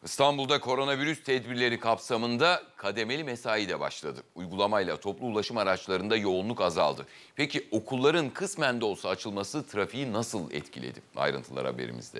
İstanbul'da koronavirüs tedbirleri kapsamında kademeli mesai de başladı. Uygulamayla toplu ulaşım araçlarında yoğunluk azaldı. Peki okulların kısmen de olsa açılması trafiği nasıl etkiledi? Ayrıntılar haberimizde.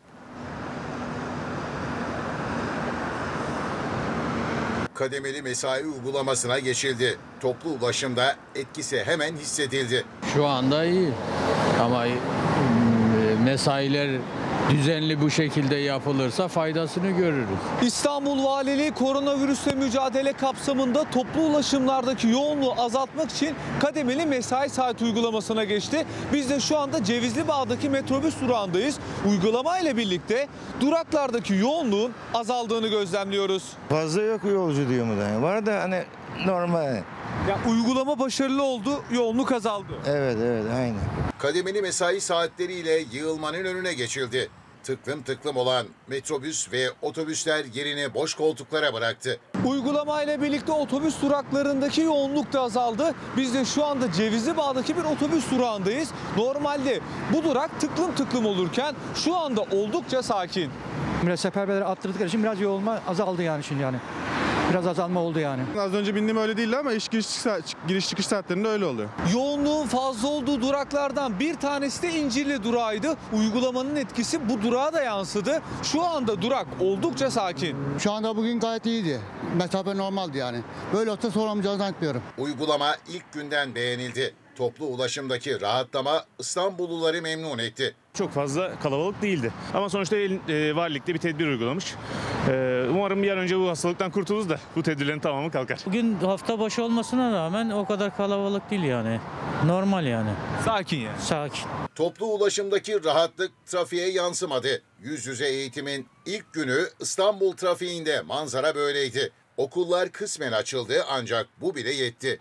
Kademeli mesai uygulamasına geçildi. Toplu ulaşımda etkisi hemen hissedildi. Şu anda iyi ama mesailer düzenli bu şekilde yapılırsa faydasını görürüz. İstanbul Valiliği koronavirüsle mücadele kapsamında toplu ulaşımlardaki yoğunluğu azaltmak için kademeli mesai saati uygulamasına geçti. Biz de şu anda Cevizlibağ'daki metrobüs durağındayız. Uygulama ile birlikte duraklardaki yoğunluğun azaldığını gözlemliyoruz. Fazla yok yolcu diyor mu da? Var da hani normal. Ya uygulama başarılı oldu, yoğunluk azaldı. Evet aynen. Kademeli mesai saatleriyle yığılmanın önüne geçildi. Tıklım tıklım olan metrobüs ve otobüsler yerini boş koltuklara bıraktı. Uygulama ile birlikte otobüs duraklarındaki yoğunluk da azaldı. Biz de şu anda Cevizlibağ'daki bir otobüs durağındayız. Normalde bu durak tıklım tıklım olurken şu anda oldukça sakin. Biraz seferberleri arttırdıkları için biraz yoğunluğu azaldı yani şimdi yani. Biraz azalma oldu yani. Az önce bindiğim öyle değildi ama giriş çıkış saatlerinde öyle oluyor. Yoğunluğun fazla olduğu duraklardan bir tanesi de İncirli durağıydı. Uygulamanın etkisi bu durağa da yansıdı. Şu anda durak oldukça sakin. Şu anda bugün gayet iyiydi. Mesafe normaldi yani. Böyle olsa sorulamayacağını zannetmiyorum. Uygulama ilk günden beğenildi. Toplu ulaşımdaki rahatlama İstanbulluları memnun etti. Çok fazla kalabalık değildi. Ama sonuçta valilikte bir tedbir uygulamış. Umarım bir an önce bu hastalıktan kurtuluruz da bu tedbirlerin tamamı kalkar. Bugün hafta başı olmasına rağmen o kadar kalabalık değil yani. Normal yani. Sakin yani. Sakin. Toplu ulaşımdaki rahatlık trafiğe yansımadı. Yüz yüze eğitimin ilk günü İstanbul trafiğinde manzara böyleydi. Okullar kısmen açıldı ancak bu bile yetti.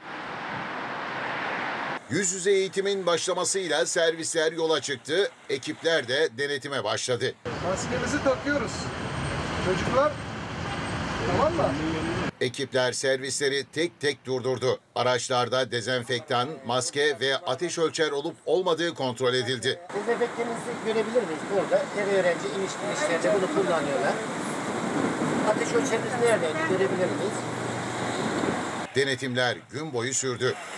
Yüz yüze eğitimin başlamasıyla servisler yola çıktı, ekipler de denetime başladı. Maskemizi takıyoruz. Çocuklar, tamam mı? Ekipler servisleri tek tek durdurdu. Araçlarda dezenfektan, maske ve ateş ölçer olup olmadığı kontrol edildi. Dezenfektanınızı görebilir miyiz? Burada her öğrenci iniş girişlerde bunu kullanıyorlar. Ateş ölçeriniz neredeydi? Görebilir miyiz? Denetimler gün boyu sürdü.